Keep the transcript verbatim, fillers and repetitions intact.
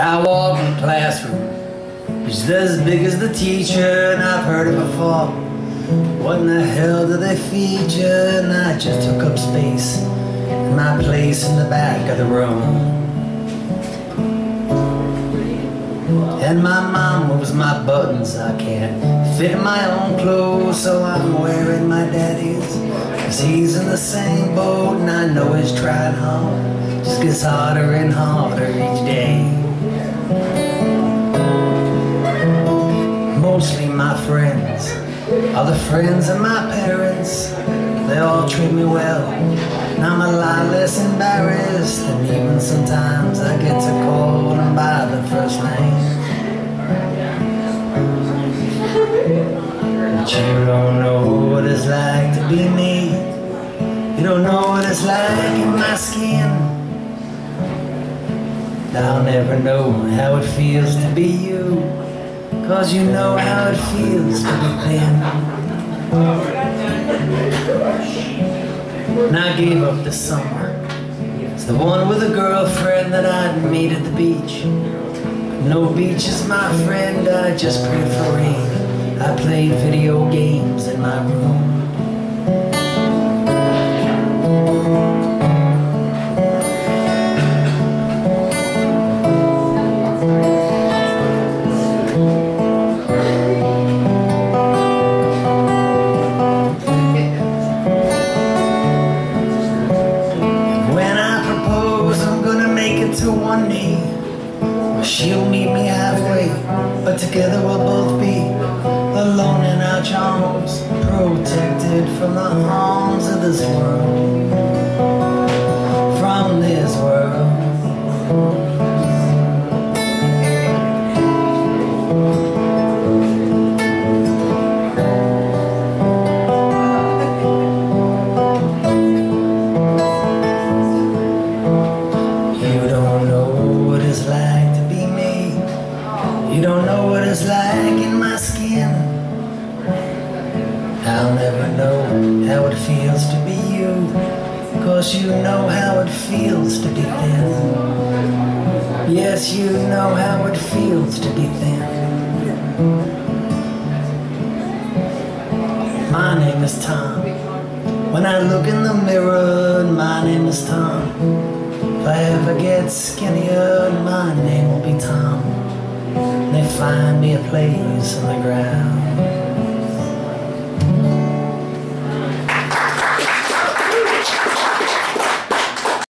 I walk in the classroom, it's as big as the teacher, and I've heard it before. What in the hell do they feature? And I just took up space in my place in the back of the room. And my mom moves my buttons, I can't fit my own clothes, so I'm wearing my daddy's, 'cause he's in the same boat, and I know he's trying hard, just gets harder and harder each day. Mostly my friends are the friends of my parents. They all treat me well, and I'm a lot less embarrassed, and even sometimes I get to call them by the first name. But you don't know what it's like to be me. You don't know what it's like in my skin. I'll never know how it feels to be you, 'cause you know how it feels to be thin. And I gave up this summer. It's the one with a girlfriend that I'd meet at the beach. No beach is my friend, I just prayed for rain. I played video games in my room. To one knee, she'll meet me halfway, but together we'll both be alone in our charms, protected from the harms of this world, from this world. You don't know what it's like in my skin. I'll never know how it feels to be you, 'cause you know how it feels to be thin. Yes, you know how it feels to be thin. My name is Tom. When I look in the mirror, my name is Tom. If I ever get skinnier, my name will be Tom. They find me a place on the ground.